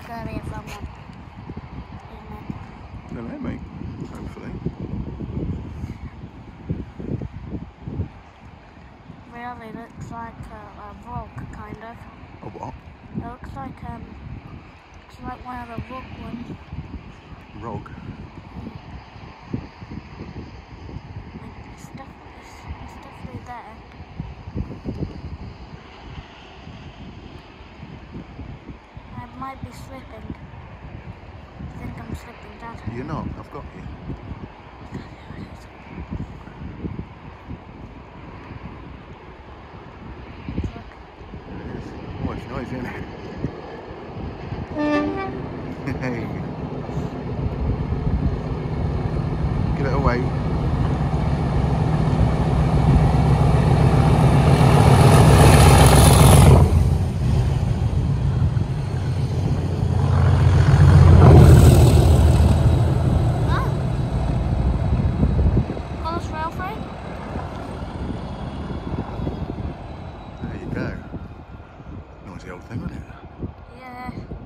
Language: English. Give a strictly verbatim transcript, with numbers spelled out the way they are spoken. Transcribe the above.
scary if someone, isn't it? I don't know, mate. Hopefully. Really looks like a, a rock, kind of. A what? It looks like um, it's like one of the rock ones. Rog. It's definitely, it's, it's definitely there. I might be slipping. I think I'm slipping, Dad. You're not. I've got you. Look. There it is. Oh, it's noisy, isn't it? Hey. Give it away. There you go. Noisy old thing, isn't it? Yeah.